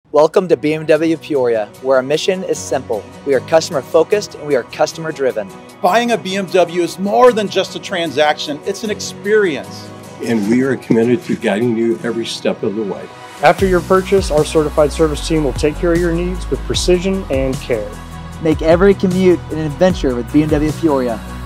Welcome to BMW of Peoria, where our mission is simple. We are customer focused and we are customer driven. Buying a BMW is more than just a transaction, it's an experience. And we are committed to guiding you every step of the way. After your purchase, our certified service team will take care of your needs with precision and care. Make every commute an adventure with BMW of Peoria.